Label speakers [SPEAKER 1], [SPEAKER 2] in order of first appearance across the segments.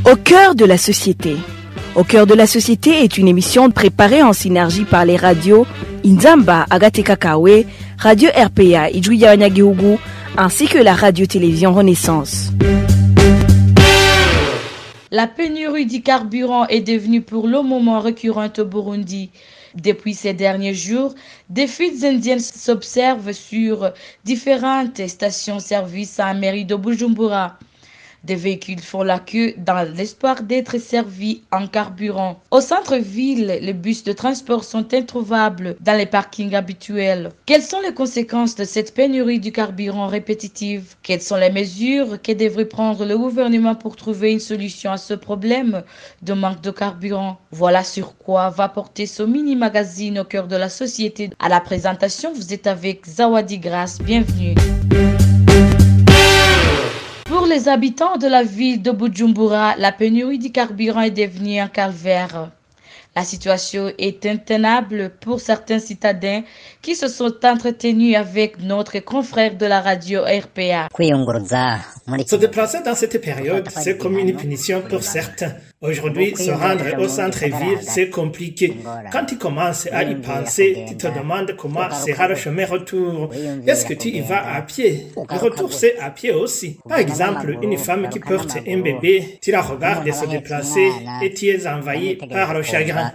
[SPEAKER 1] Au cœur de la société. Au cœur de la société est une émission préparée en synergie par les radios Inzamba, Agatekakawe, Radio RPA, Ijuya Wanyagihugu, ainsi que la radio-télévision Renaissance.
[SPEAKER 2] La pénurie du carburant est devenue pour le moment récurrente au Burundi. Depuis ces derniers jours, des fuites indiennes s'observent sur différentes stations-service à la mairie de Bujumbura. Des véhicules font la queue dans l'espoir d'être servis en carburant. Au centre-ville, les bus de transport sont introuvables dans les parkings habituels. Quelles sont les conséquences de cette pénurie du carburant répétitive? Quelles sont les mesures que devrait prendre le gouvernement pour trouver une solution à ce problème de manque de carburant? Voilà sur quoi va porter ce mini-magazine au cœur de la société. À la présentation, vous êtes avec Zawadi Grace. Bienvenue. Pour les habitants de la ville de Bujumbura, la pénurie du carburant est devenue un calvaire. La situation est intenable pour certains citadins qui se sont entretenus avec notre confrère de la radio RPA.
[SPEAKER 3] Se déplacer dans cette période, c'est comme une punition pour certains. Aujourd'hui, se rendre au centre-ville, c'est compliqué. Quand tu commences à y penser, tu te demandes comment sera le chemin retour. Est-ce que tu y vas à pied? Le retour, c'est à pied aussi. Par exemple, une femme qui porte un bébé, tu la regardes se déplacer et tu es envahi par le chagrin.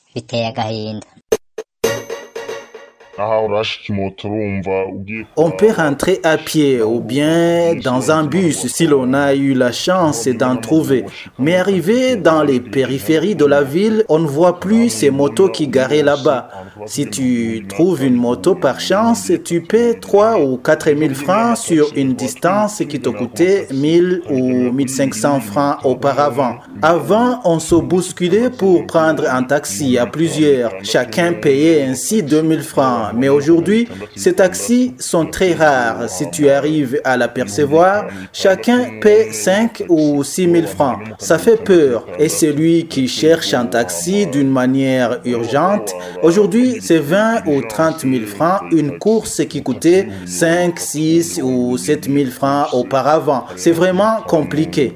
[SPEAKER 4] On peut rentrer à pied ou bien dans un bus si l'on a eu la chance d'en trouver. Mais arrivé dans les périphéries de la ville, on ne voit plus ces motos qui garaient là-bas. Si tu trouves une moto par chance, tu paies 3 ou 4 000 francs sur une distance qui te coûtait 1000 ou 1500 francs auparavant. Avant, on se bousculait pour prendre un taxi à plusieurs. Chacun payait ainsi 2000 francs. Mais aujourd'hui, ces taxis sont très rares. Si tu arrives à l'apercevoir, chacun paie 5 ou 6 000 francs. Ça fait peur. Et celui qui cherche un taxi d'une manière urgente, aujourd'hui, c'est 20 ou 30 000 francs une course qui coûtait 5, 6 ou 7 000 francs auparavant. C'est vraiment compliqué.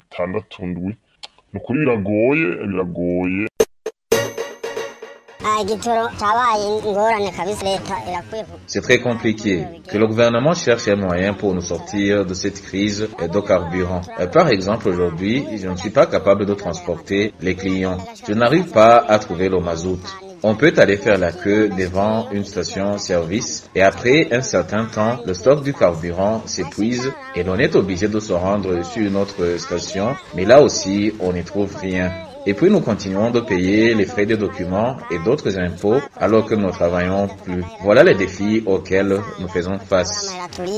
[SPEAKER 5] C'est très compliqué. Que le gouvernement cherche un moyen pour nous sortir de cette crise de carburant. Par exemple, aujourd'hui, je ne suis pas capable de transporter les clients. Je n'arrive pas à trouver le mazout. On peut aller faire la queue devant une station-service et après un certain temps, le stock du carburant s'épuise et l'on est obligé de se rendre sur une autre station. Mais là aussi, on n'y trouve rien. Et puis nous continuons de payer les frais de documents et d'autres impôts alors que nous ne travaillons plus. Voilà les défis auxquels nous faisons face.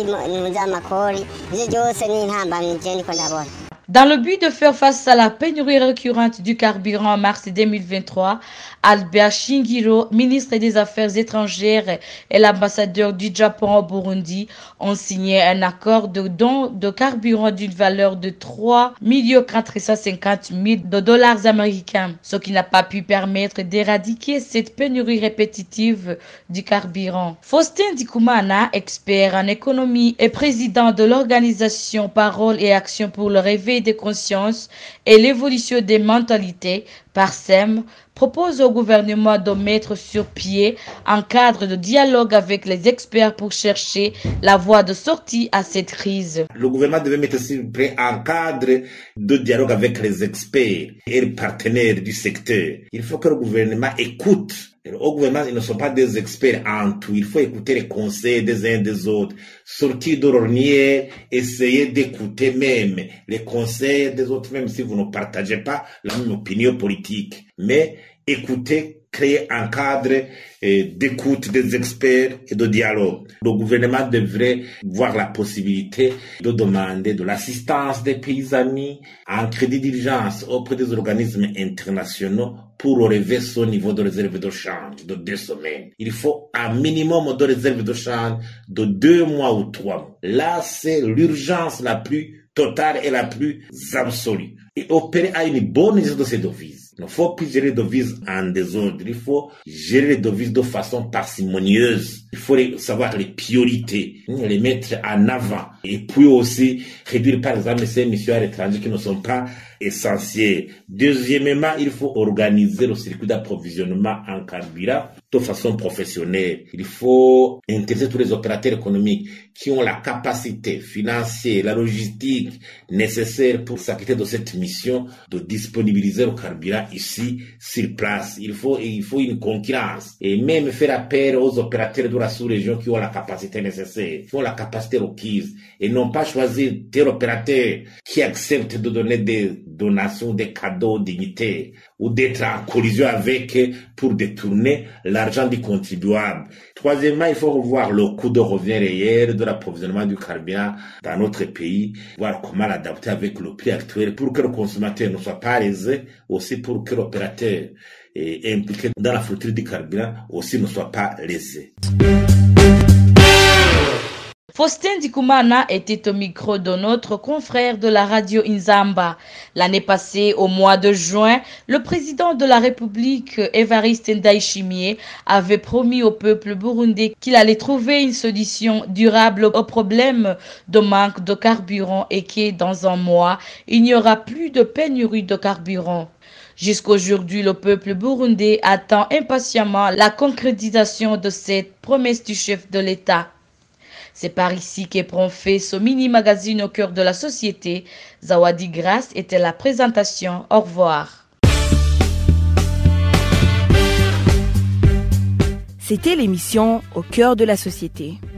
[SPEAKER 2] Dans le but de faire face à la pénurie récurrente du carburant en mars 2023, Albert Shingiro, ministre des Affaires étrangères et l'ambassadeur du Japon au Burundi, ont signé un accord de don de carburant d'une valeur de 3 450 000 dollars américains, ce qui n'a pas pu permettre d'éradiquer cette pénurie répétitive du carburant. Faustin Dikumana, expert en économie et président de l'organisation Parole et Action pour le réveil des consciences et l'évolution des mentalités, PARSEM, propose au gouvernement de mettre sur pied un cadre de dialogue avec les experts pour chercher la voie de sortie à cette crise.
[SPEAKER 6] Le gouvernement devait mettre sur pied un cadre de dialogue avec les experts et les partenaires du secteur. Il faut que le gouvernement écoute. Au gouvernement, ils ne sont pas des experts en tout. Il faut écouter les conseils des uns des autres. Sortir de l'ornière, essayer d'écouter même les conseils des autres, même si vous ne partagez pas la même opinion politique. Mais écoutez, créer un cadre d'écoute des experts et de dialogue. Le gouvernement devrait voir la possibilité de demander de l'assistance des pays amis en crédit d'urgence auprès des organismes internationaux pour relever son niveau de réserve de change de 2 semaines. Il faut un minimum de réserve de change de 2 mois ou 3 mois. Là, c'est l'urgence la plus totale et la plus absolue. Et opérer à une bonne gestion de ces devises. Il ne faut plus gérer les devises en désordre. Il faut gérer les devises de façon parcimonieuse. Il faut savoir les priorités, les mettre en avant. Et puis aussi réduire par exemple ces émissions à l'étranger qui ne sont pas essentielles. Deuxièmement, il faut organiser le circuit d'approvisionnement en carburant de façon professionnelle. Il faut intéresser tous les opérateurs économiques qui ont la capacité financière, la logistique nécessaire pour s'acquitter de cette mission de disponibiliser le carburant ici sur place. Il faut une concurrence et même faire appel aux opérateurs de la sous-région qui ont la capacité nécessaire, qui ont la capacité requise et non pas choisir tel opérateur qui accepte de donner des donations, des cadeaux dignitaires ou d'être en collision avec pour détourner l'argent du contribuable. Troisièmement, il faut revoir le coût de revient réel de l'approvisionnement du carburant dans notre pays, voir comment l'adapter avec le prix actuel pour que le consommateur ne soit pas lésé, aussi pour que l'opérateur impliqué dans la fourniture du carburant aussi ne soit pas lésé.
[SPEAKER 2] Faustin Dikoumana était au micro de notre confrère de la radio Inzamba. L'année passée, au mois de juin, le président de la République, Évariste Ndayishimiye, avait promis au peuple burundais qu'il allait trouver une solution durable au problème de manque de carburant et que dans un mois, il n'y aura plus de pénurie de carburant. Jusqu'aujourd'hui, le peuple burundais attend impatiemment la concrétisation de cette promesse du chef de l'État. C'est par ici que prend fait ce mini-magazine au cœur de la société. Zawadi Grace était la présentation. Au revoir.
[SPEAKER 1] C'était l'émission Au cœur de la société.